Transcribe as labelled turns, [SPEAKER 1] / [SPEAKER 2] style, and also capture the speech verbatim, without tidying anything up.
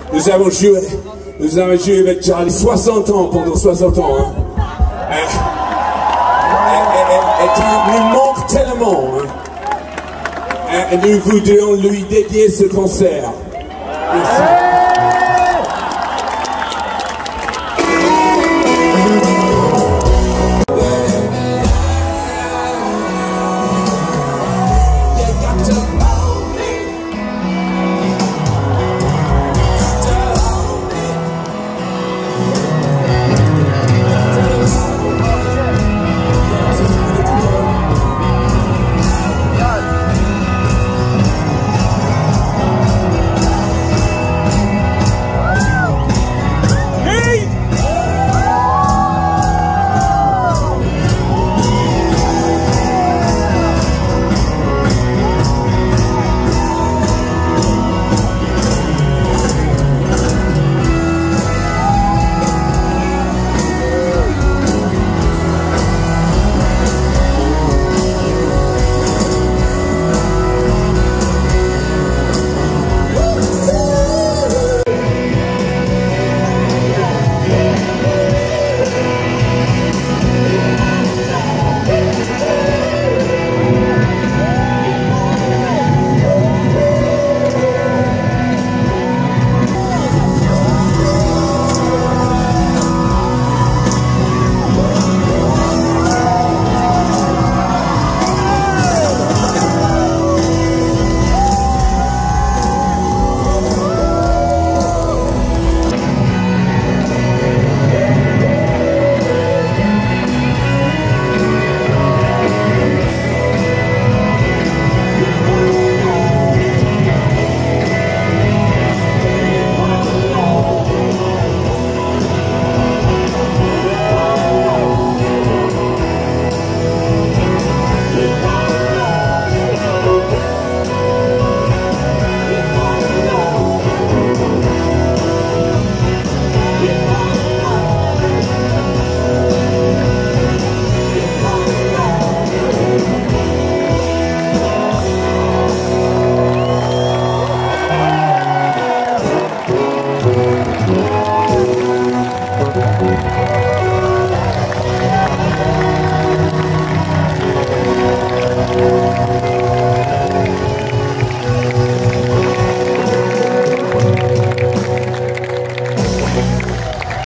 [SPEAKER 1] Nous avons joué, nous avons joué avec Charlie soixante ans, pendant soixante ans. Hein. Et, et, et, et il nous manque tellement. Hein. Et, et nous voudrions lui dédier ce concert. Merci.